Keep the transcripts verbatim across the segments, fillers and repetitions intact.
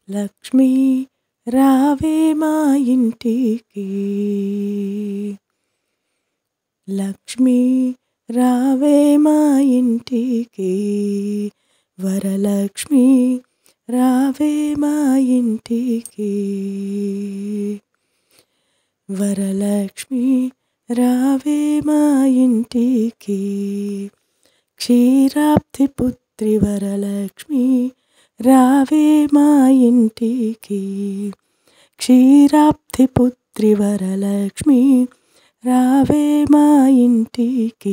లక్ష్మీ రావే మా ఇంటికి, లక్ష్మీ రావే మా ఇంటికి, వరలక్ష్మి రావే మా ఇంటికి, వరలక్ష్మి రావే మా ఇంటికి, క్షీరాబ్ధి పుత్రి వరలక్ష్మి రావే మా ఇంటికి, క్షీరాబ్ధి పుత్రి వరలక్ష్మి రావే మా ఇంటికి,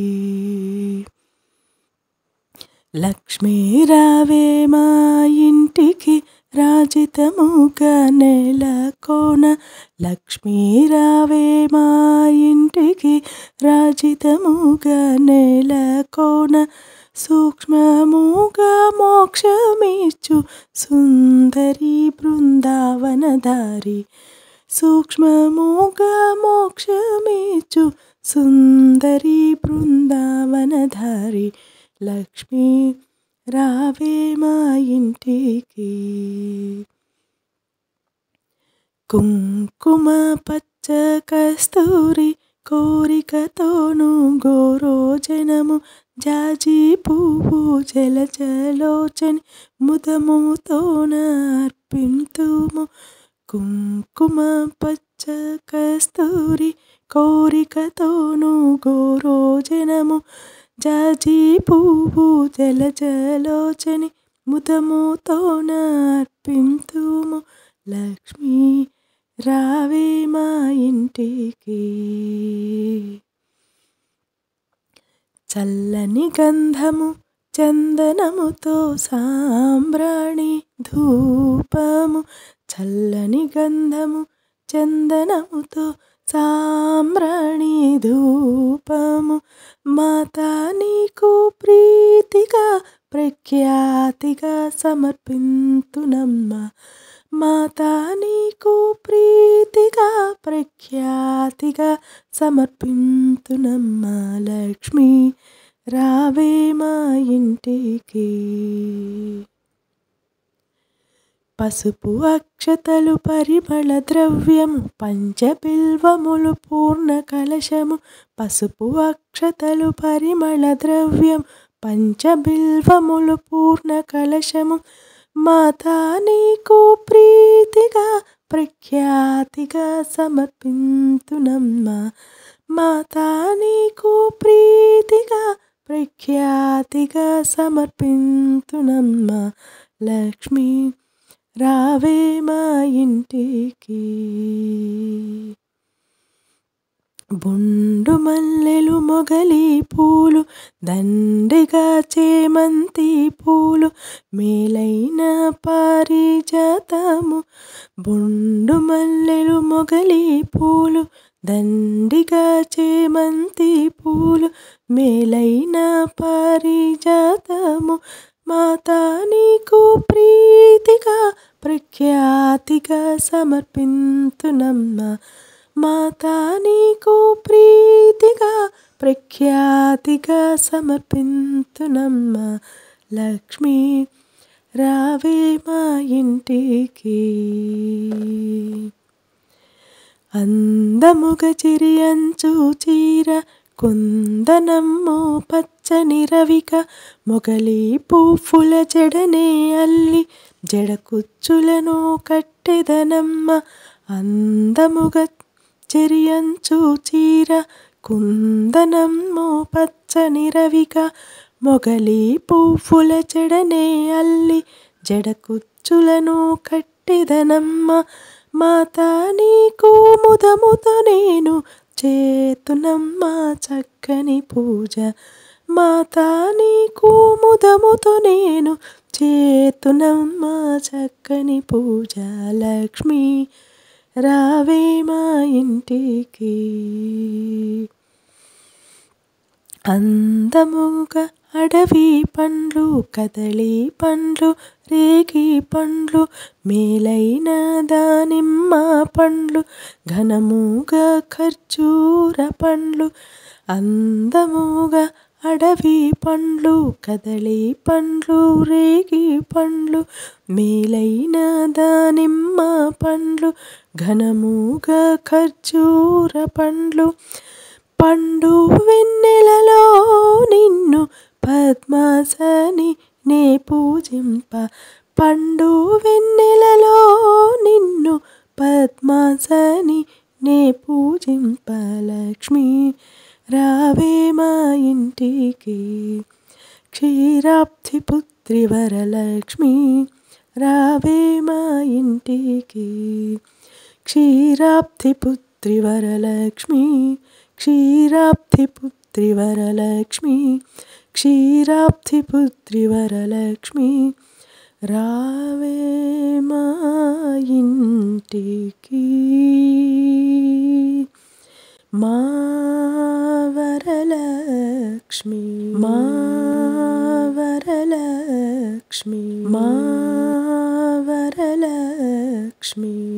లక్ష్మీ రావే మా ఇంటికి రాజితముగా నెలకొన, లక్ష్మీ రావే మా ఇంటికి రాజితముగా నెలకొన, సూక్ష్మముగా మోక్షమిచ్చు సుందరి బృందావనధారి, సూక్ష్మముగా మోక్షమిచ్చు సుందరి బృందావనధారి, లక్ష్మీ రావే మా ఇంటికి, కుంకుమ పచ్చ కస్తూరి కోరికతోను గోరోజనము, జాజి పువ్వు జలజలోచని ముదముతోన అర్పింతుము, కుంకుమ పచ్చ కస్తూరి కోరికతోను గోరోజనము, జాజి పువ్వు జలజలోచని ముదముతోన అర్పింతుము, లక్ష్మీ రావే మా ఇంటికి, చల్లని గంధము చందనముతో సాంబ్రాణి ధూపము, చల్లని గంధము చందనముతో సాంబ్రాణి ధూపము, మాతా నీకు ప్రీతిగా ప్రఖ్యాతిగా సమర్పింతునమ్మ, మాతా నీకు ప్రీతిగా ప్రఖ్యాతిగా సమర్పింతునమ్మ, లక్ష్మీ రావే మా ఇంటికి, పసుపు అక్షతలు పరిమళ ద్రవ్యము పంచబిల్వములు పూర్ణ కలశము, పసుపు అక్షతలు పరిమళ ద్రవ్యం పంచబిల్వములు పూర్ణ కలశము, మాతా నీకు ప్రీతిగా ప్రఖ్యాతిగా సమర్పింతునమ్మ, మాతా నీకు ప్రీతిగా ప్రఖ్యాతిగా సమర్పింతునమ్మ, లక్ష్మీ రావే మా ఇంటికి, బుండు మల్లెలు మొగలి పూలు దండిగా చేమంతి పూలు మేలైన పారిజాతము, బుండు మల్లెలు మొగలి పూలు దండిగా చేమంతి పూలు మేలైన పారిజాతము, మాతా నీకు ప్రీతిగా ప్రఖ్యాతిగా సమర్పింతునమ్మ, మాతా నీకు ప్రీతిగా ప్రఖ్యాతిగా సమర్పింతునమ్మ, లక్ష్మీ రావే మా ఇంటికి, అందముగ చిరియంచు చీర కుందనమ్ము పచ్చని రవిక, మొగలి పువ్వుల జడనే అల్లి జడ కుచ్చులను కట్టెదనమ్మ, అందముగ చెరియంచు చీర కుందనమ్ము పచ్చని రవిక, మొగలి పువ్వుల జడనే అల్లి జడ కుచ్చులను కట్టెదనమ్మ, మాతా నీకు ముదముతో నేను చేతునమ్మ చక్కని పూజ, మాతా నీకు ముదముతో నేను చేతునమ్మ చక్కని పూజ, లక్ష్మీ రావే మా ఇంటికి, అందముగా అడవి పండ్లు కదళి పండ్లు రేగి పండ్లు మేలైన దానిమ్మ పండ్లు ఘనముగా ఖర్జూర పండ్లు అందముగా అడవి పండ్లు కదళి పండ్లు రేగి పండ్లు మేలైన దానిమ్మ పండ్లు ఘనముగా ఖర్జూర పండ్లు పండు వెన్నెలలో నిన్ను పద్మాసని నే పూజింప పండు వెన్నెలలో నిన్ను పద్మాసని నే పూజింప లక్ష్మి రావే మా ఇంటికి క్షీరాబ్ధి పుత్రి వరలక్ష్మి రావే మా ఇంటికి క్షీరాబ్ధి పుత్రి వరలక్ష్మి క్షీరాబ్ధి పుత్రి వరలక్ష్మి క్షీరాబ్ధి పుత్రి వరలక్ష్మి రావే మా ఇంటికి మా వరలక్ష్మి మా వరలక్ష్మి మా వరలక్ష్మి